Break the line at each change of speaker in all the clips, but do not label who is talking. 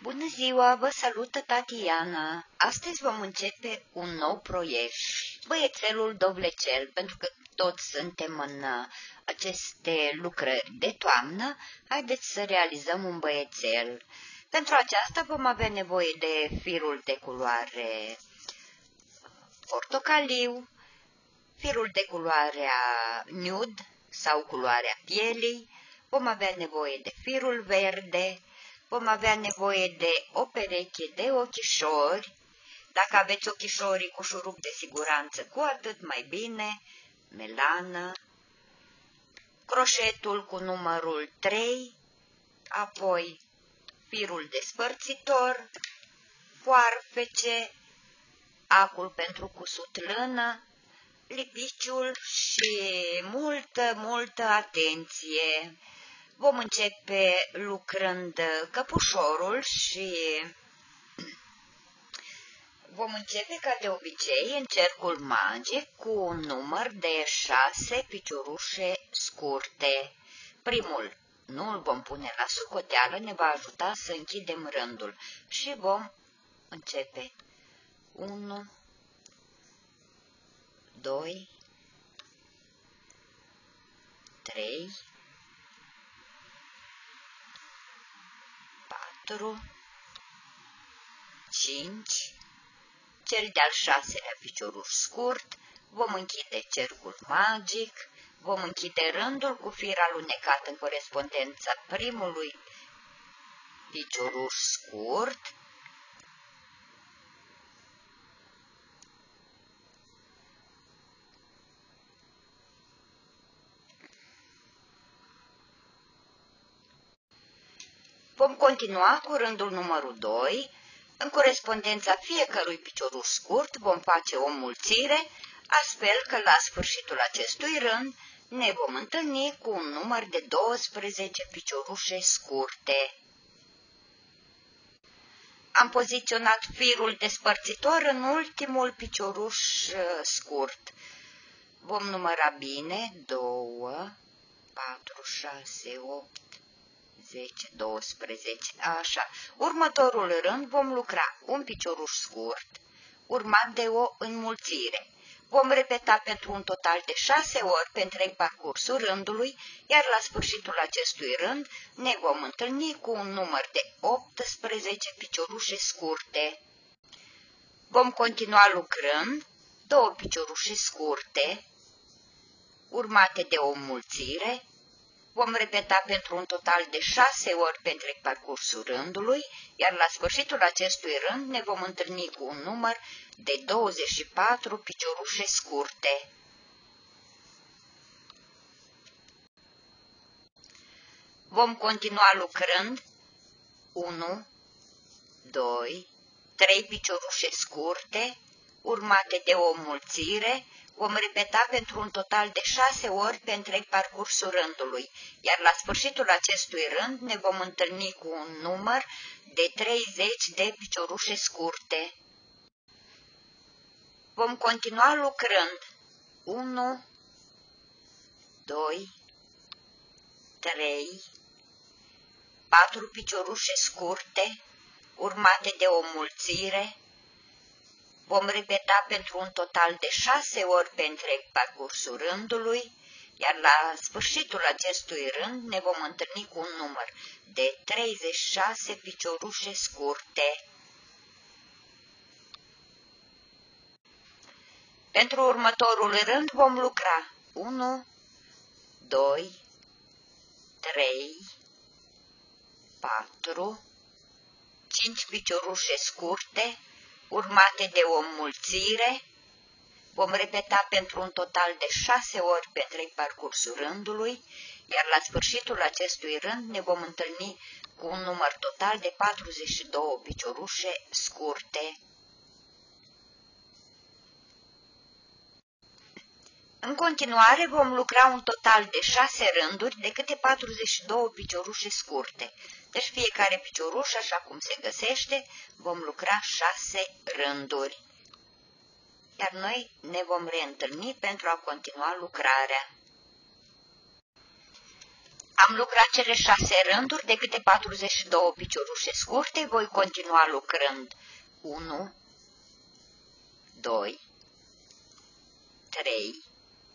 Bună ziua, vă salută Tatiana. Astăzi vom începe un nou proiect, băiețelul dovlecel, pentru că toți suntem în aceste lucrări de toamnă. Haideți să realizăm un băiețel. Pentru aceasta vom avea nevoie de firul de culoare portocaliu, firul de culoarea nude sau culoarea pielii, vom avea nevoie de firul verde, vom avea nevoie de o pereche de ochișori. Dacă aveți ochișorii cu șurup de siguranță, cu atât mai bine, melană, croșetul cu numărul 3, apoi firul despărțitor, foarfece, acul pentru cusut lână, lipiciul și multă atenție. Vom începe lucrând căpușorul și vom începe ca de obicei în cercul magic cu un număr de 6 piciorușe scurte. Primul nu îl vom pune la socoteală, ne va ajuta să închidem rândul și vom începe 1, 2, 3, 4, 5, cel de-al 6-lea picioruș scurt, vom închide cercul magic, vom închide rândul cu fir alunecat în corespondența primului picioruș scurt, vom continua cu rândul numărul 2, în corespondența fiecărui picioruș scurt vom face o mulțire, astfel că la sfârșitul acestui rând ne vom întâlni cu un număr de 12 piciorușe scurte. Am poziționat firul despărțitor în ultimul picioruș scurt. Vom număra bine 2, 4, 6, 8, 10, 12, așa. Următorul rând vom lucra un picioruș scurt, urmat de o înmulțire. Vom repeta pentru un total de 6 ori pe întreg parcursul rândului, iar la sfârșitul acestui rând ne vom întâlni cu un număr de 18 piciorușe scurte. Vom continua lucrând 2 piciorușe scurte, urmate de o înmulțire. Vom repeta pentru un total de 6 ori pe întreg parcursul rândului, iar la sfârșitul acestui rând ne vom întâlni cu un număr de 24 piciorușe scurte. Vom continua lucrând 1, 2, 3 piciorușe scurte, urmate de o înmulțire. Vom repeta pentru un total de 6 ori pe întreg parcursul rândului, iar la sfârșitul acestui rând ne vom întâlni cu un număr de 30 de piciorușe scurte. Vom continua lucrând 1, 2, 3, 4 piciorușe scurte, urmate de o înmulțire. Vom repeta pentru un total de 6 ori pe întreg parcursul rândului, iar la sfârșitul acestui rând ne vom întâlni cu un număr de 36 piciorușe scurte. Pentru următorul rând vom lucra 1, 2, 3, 4, 5 piciorușe scurte, urmate de o înmulțire. Vom repeta pentru un total de 6 ori pe întreg parcursul rândului, iar la sfârșitul acestui rând ne vom întâlni cu un număr total de 42 piciorușe scurte. În continuare vom lucra un total de 6 rânduri de câte 42 piciorușe scurte. Deci fiecare picioruș, așa cum se găsește, vom lucra 6 rânduri. Iar noi ne vom reîntâlni pentru a continua lucrarea. Am lucrat cele 6 rânduri de câte 42 piciorușe scurte, voi continua lucrând 1, 2, 3,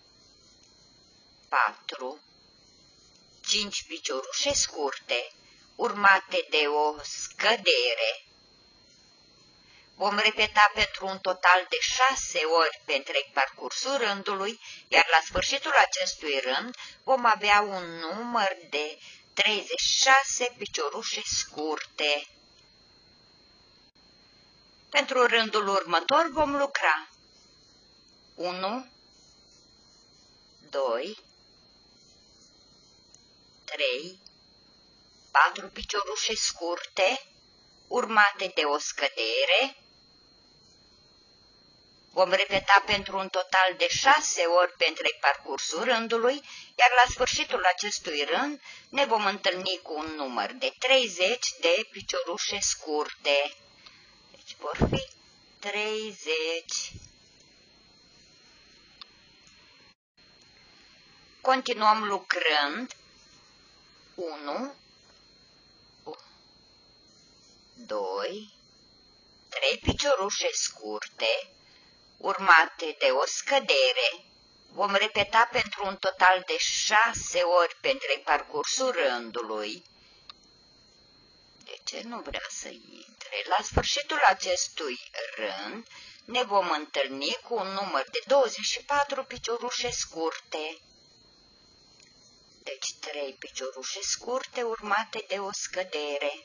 4, 5 piciorușe scurte, urmate de o scădere. Vom repeta pentru un total de 6 ori pe întreg parcursul rândului, iar la sfârșitul acestui rând vom avea un număr de 36 piciorușe scurte. Pentru rândul următor vom lucra 1, 2, 3, 4 piciorușe scurte, urmate de o scădere. Vom repeta pentru un total de 6 ori pe întreg parcursul rândului, iar la sfârșitul acestui rând ne vom întâlni cu un număr de 30 de piciorușe scurte. Deci vor fi 30. Continuăm lucrând 1, 2, 3 piciorușe scurte, urmate de o scădere. Vom repeta pentru un total de 6 ori pe întreg parcursul rândului. De ce nu vrea să intre? La sfârșitul acestui rând ne vom întâlni cu un număr de 24 piciorușe scurte. Deci 3 piciorușe scurte urmate de o scădere.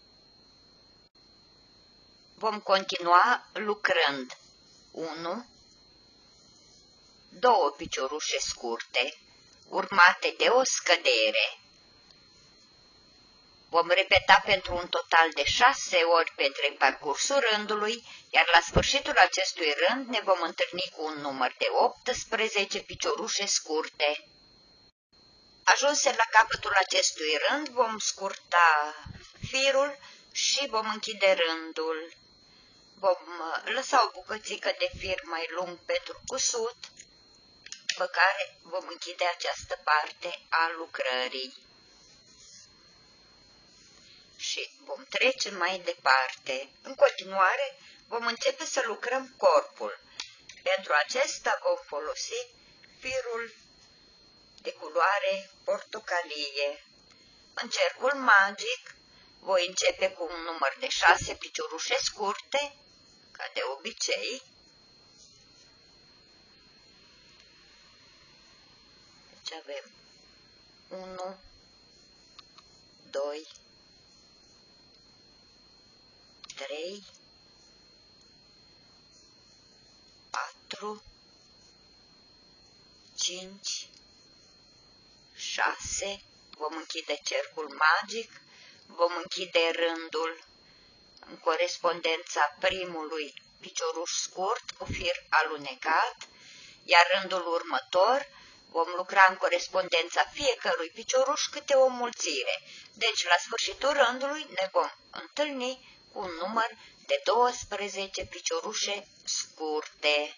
Vom continua lucrând 1, 2 piciorușe scurte, urmate de o scădere. Vom repeta pentru un total de 6 ori pe întreg parcursul rândului, iar la sfârșitul acestui rând ne vom întâlni cu un număr de 18 piciorușe scurte. Ajunse la capătul acestui rând, vom scurta firul și vom închide rândul. Vom lăsa o bucățică de fir mai lung pentru cusut, pe care vom închide această parte a lucrării. Și vom trece mai departe. În continuare vom începe să lucrăm corpul. Pentru acesta vom folosi firul de culoare portocalie. În cercul magic voi începe cu un număr de 6 piciorușe scurte, ca de obicei. Deci avem 1, 2, 3, 4, 5, 6, vom închide cercul magic, vom închide rândul în corespondența primului picioruș scurt cu fir alunecat, iar rândul următor vom lucra în corespondența fiecărui picioruș câte o mulțire. Deci, la sfârșitul rândului ne vom întâlni cu un număr de 12 piciorușe scurte.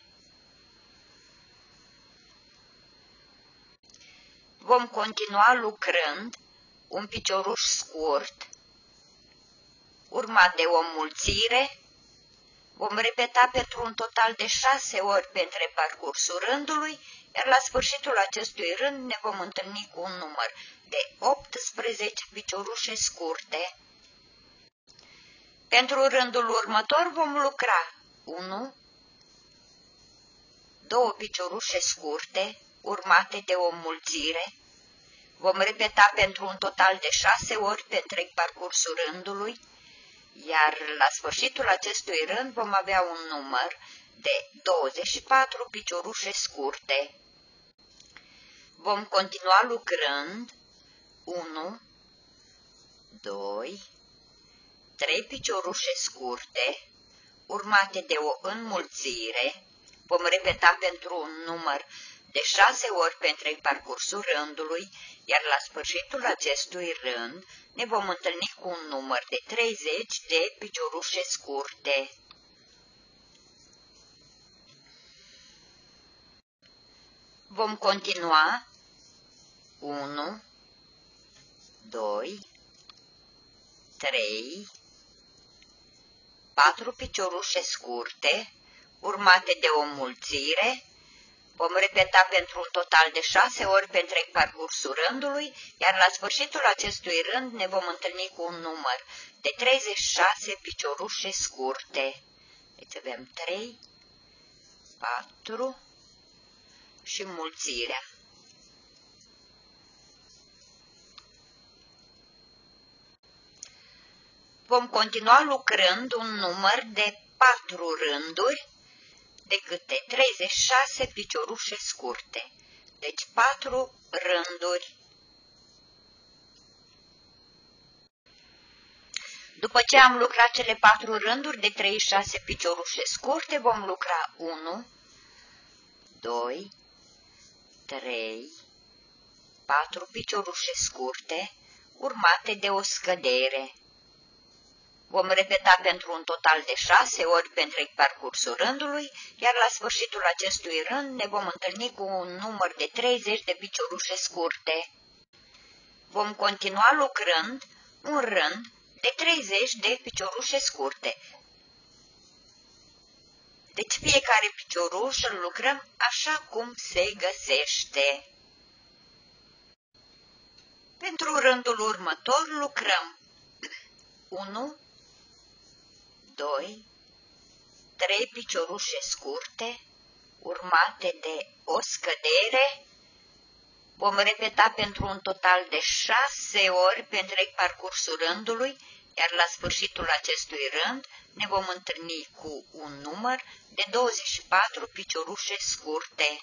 Vom continua lucrând un picioruș scurt, urmat de o mulțire. Vom repeta pentru un total de 6 ori pe întreg parcursul rândului, iar la sfârșitul acestui rând ne vom întâlni cu un număr de 18 piciorușe scurte. Pentru rândul următor vom lucra 1, 2 piciorușe scurte, urmate de o mulțire. Vom repeta pentru un total de 6 ori pe întreg parcursul rândului, iar la sfârșitul acestui rând vom avea un număr de 24 piciorușe scurte. Vom continua lucrând 1, 2, 3 piciorușe scurte, urmate de o înmulțire. Vom repeta pentru un număr de 6 ori pe întreg parcursul rândului, iar la sfârșitul acestui rând ne vom întâlni cu un număr de 30 de piciorușe scurte. Vom continua 1, 2, 3, 4 piciorușe scurte, urmate de o înmulțire. Vom repeta pentru un total de 6 ori pe întreg parcursul rândului, iar la sfârșitul acestui rând ne vom întâlni cu un număr de 36 piciorușe scurte. Deci avem 3, 4 și înmulțirea. Vom continua lucrând un număr de 4 rânduri de câte 36 piciorușe scurte. Deci 4 rânduri. După ce am lucrat cele 4 rânduri de 36 piciorușe scurte, vom lucra 1, 2, 3, 4 piciorușe scurte, urmate de o scădere. Vom repeta pentru un total de 6 ori pe întreg parcursul rândului, iar la sfârșitul acestui rând ne vom întâlni cu un număr de 30 de piciorușe scurte. Vom continua lucrând un rând de 30 de piciorușe scurte. Deci fiecare picioruș îl lucrăm așa cum se găsește. Pentru rândul următor lucrăm 1, 2, 3 piciorușe scurte, urmate de o scădere. Vom repeta pentru un total de 6 ori pe întreg parcursul rândului, iar la sfârșitul acestui rând ne vom întâlni cu un număr de 24 piciorușe scurte.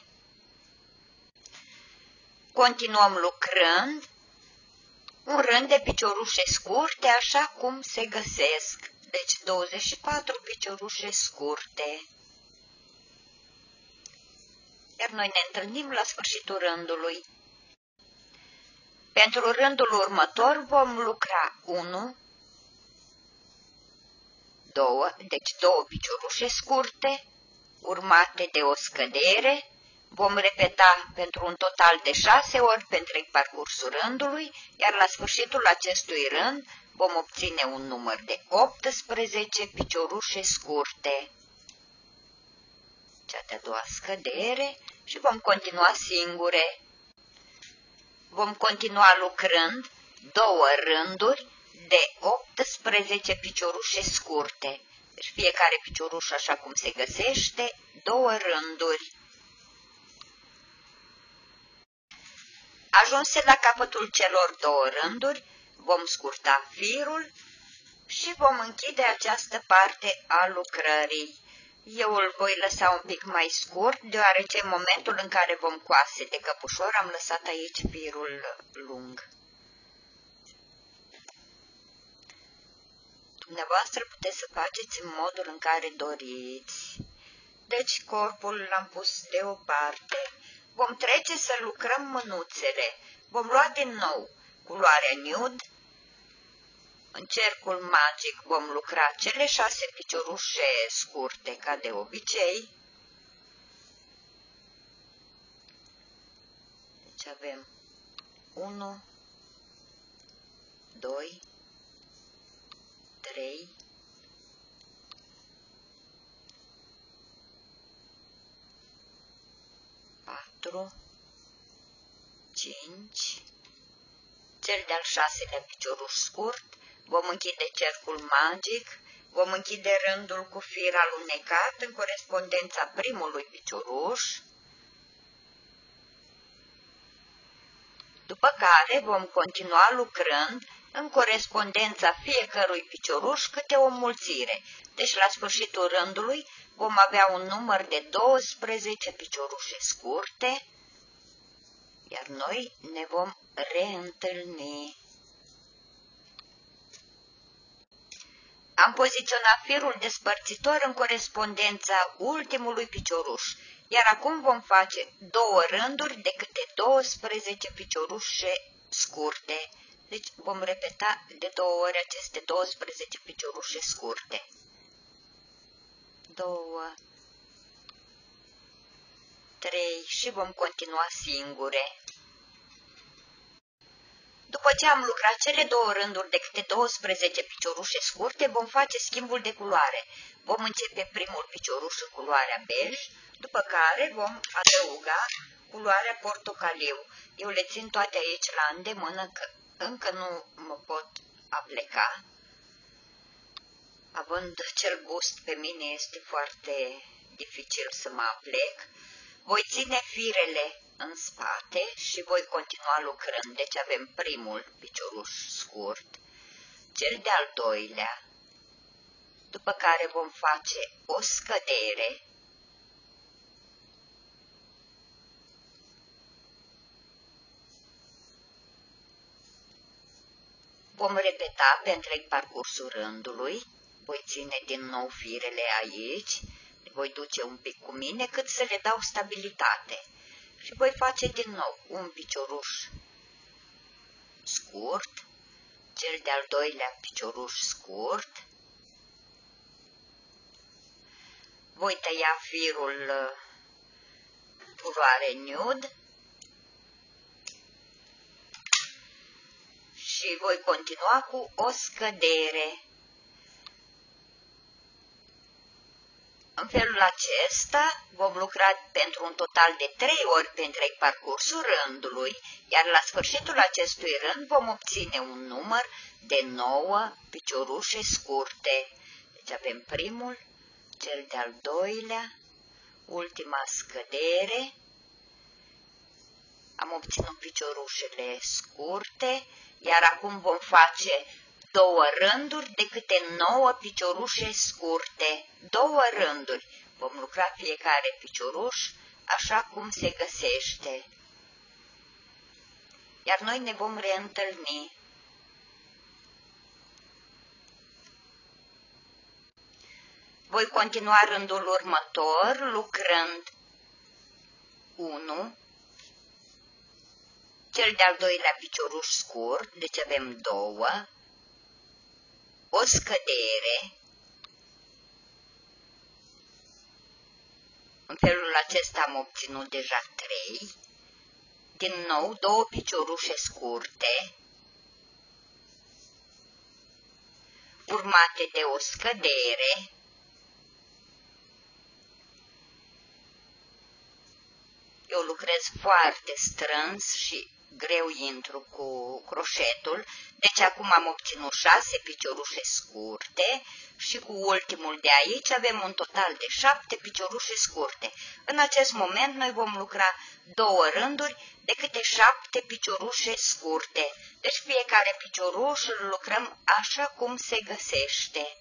Continuăm lucrând un rând de piciorușe scurte așa cum se găsesc. Deci 24 piciorușe scurte. Iar noi ne întâlnim la sfârșitul rândului. Pentru rândul următor vom lucra 1, 2, deci 2 piciorușe scurte, urmate de o scădere. Vom repeta pentru un total de 6 ori pe întreg parcursul rândului, iar la sfârșitul acestui rând vom obține un număr de 18 piciorușe scurte. Cea de-a doua scădere și vom continua singure. Vom continua lucrând 2 rânduri de 18 piciorușe scurte. Deci fiecare picioruș așa cum se găsește, 2 rânduri. Ajunse la capătul celor 2 rânduri, vom scurta firul și vom închide această parte a lucrării. Eu îl voi lăsa un pic mai scurt, deoarece în momentul în care vom coase de căpușor am lăsat aici firul lung. Dumneavoastră puteți să faceți în modul în care doriți. Deci corpul l-am pus deoparte. Vom trece să lucrăm mânuțele. Vom lua din nou culoarea nude. În cercul magic vom lucra cele 6 piciorușe scurte ca de obicei. Deci avem 1, 2, 3, 4, 5, cel de-al 6-lea picioruș scurt. Vom închide cercul magic, vom închide rândul cu fir alunecat în corespondența primului picioruș, după care vom continua lucrând în corespondența fiecărui picioruș câte o înmulțire. Deci la sfârșitul rândului vom avea un număr de 12 piciorușe scurte, iar noi ne vom reîntâlni. Am poziționat firul despărțitor în corespondența ultimului picioruș, iar acum vom face 2 rânduri de câte 12 piciorușe scurte. Deci vom repeta de 2 ori aceste 12 piciorușe scurte. 2, 3 și vom continua singure. După ce am lucrat cele două rânduri de câte 12 piciorușe scurte, vom face schimbul de culoare. Vom începe primul picioruș în culoarea bej, după care vom adăuga culoarea portocaliu. Eu le țin toate aici la îndemână, că încă nu mă pot apleca. Având cel gust pe mine, este foarte dificil să mă aplec. Voi ține firele în spate și voi continua lucrând. Deci avem primul picioruș scurt, cel de-al doilea, după care vom face o scădere, vom repeta pe întreg parcursul rândului, voi ține din nou firele aici, le voi duce un pic cu mine cât să le dau stabilitate și voi face din nou un picioruș scurt, cel de-al doilea picioruș scurt, voi tăia firul culoare nude și voi continua cu o scădere. În felul acesta vom lucra pentru un total de 3 ori pe întreg parcursul rândului, iar la sfârșitul acestui rând vom obține un număr de 9 piciorușe scurte. Deci avem primul, cel de-al doilea, ultima scădere, am obținut piciorușele scurte, iar acum vom face 2 rânduri de câte 9 piciorușe scurte. 2 rânduri. Vom lucra fiecare picioruș așa cum se găsește. Iar noi ne vom reîntâlni. Voi continua rândul următor lucrând 1, cel de-al doilea picioruș scurt, deci avem 2, o scădere, în felul acesta am obținut deja 3, din nou 2 piciorușe scurte, urmate de o scădere, eu lucrez foarte strâns și greu intru cu croșetul, deci acum am obținut 6 piciorușe scurte și cu ultimul de aici avem un total de 7 piciorușe scurte. În acest moment noi vom lucra 2 rânduri de câte 7 piciorușe scurte, deci fiecare picioruș îl lucrăm așa cum se găsește.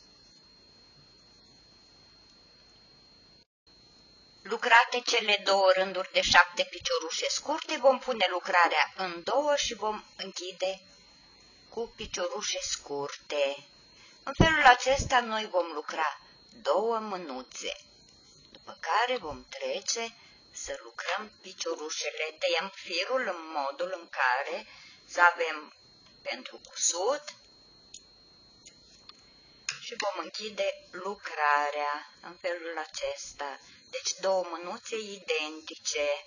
Lucrate cele 2 rânduri de 7 piciorușe scurte, vom pune lucrarea în 2 și vom închide cu piciorușe scurte. În felul acesta noi vom lucra 2 mânuțe, după care vom trece să lucrăm piciorușele. Tăiem firul în modul în care să avem pentru cusut și vom închide lucrarea în felul acesta. Deci 2 mânuțe identice.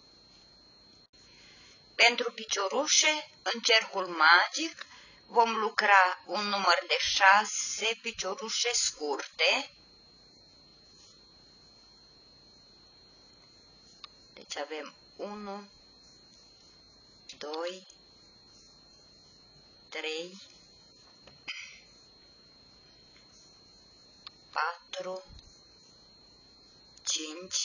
Pentru piciorușe, în cercul magic, vom lucra un număr de 6 piciorușe scurte. Deci avem 1, 2, 3, 4, 5,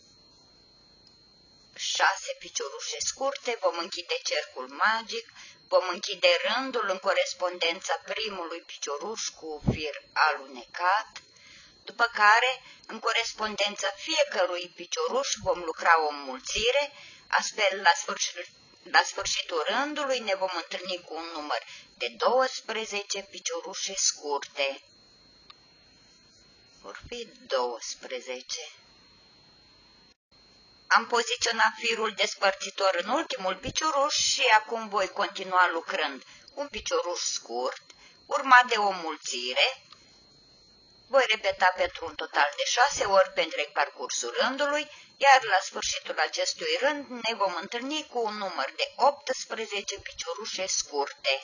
6 piciorușe scurte, vom închide cercul magic, vom închide rândul în corespondența primului picioruș cu fir alunecat, după care, în corespondența fiecărui picioruș, vom lucra o înmulțire, astfel la sfârșitul rândului ne vom întâlni cu un număr de 12 piciorușe scurte. Vor fi 12. Am poziționat firul despărțitor în ultimul picioruș și acum voi continua lucrând un picioruș scurt, urmat de o mulțire, Voi repeta pentru un total de 6 ori pe întreg parcursul rândului, iar la sfârșitul acestui rând ne vom întâlni cu un număr de 18 piciorușe scurte.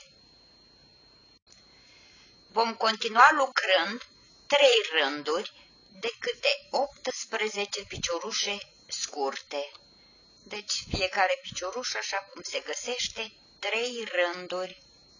Vom continua lucrând 3 rânduri de câte 18 piciorușe scurte. Deci fiecare picioruș, așa cum se găsește, 3 rânduri.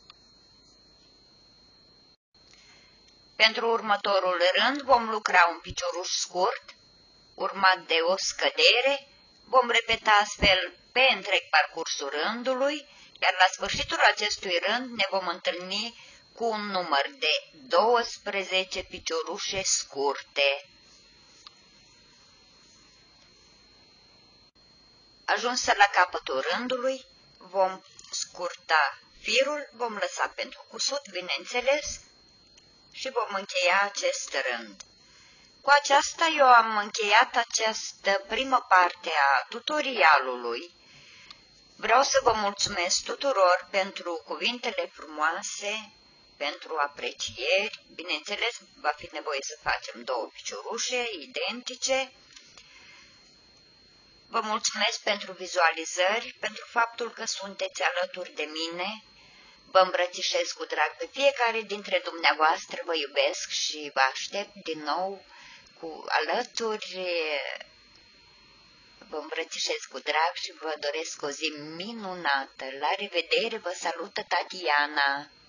Pentru următorul rând vom lucra un picioruș scurt, urmat de o scădere. Vom repeta astfel pe întreg parcursul rândului, iar la sfârșitul acestui rând ne vom întâlni cu un număr de 12 piciorușe scurte. Ajunsă la capătul rândului, vom scurta firul, vom lăsa pentru cusut, bineînțeles, și vom încheia acest rând. Cu aceasta eu am încheiat această primă parte a tutorialului. Vreau să vă mulțumesc tuturor pentru cuvintele frumoase, pentru aprecieri. Bineînțeles, va fi nevoie să facem 2 piciorușe identice. Vă mulțumesc pentru vizualizări, pentru faptul că sunteți alături de mine. Vă îmbrățișez cu drag pe fiecare dintre dumneavoastră, vă iubesc și vă aștept din nou alături. Vă îmbrățișez cu drag și vă doresc o zi minunată. La revedere, vă salută Tatiana!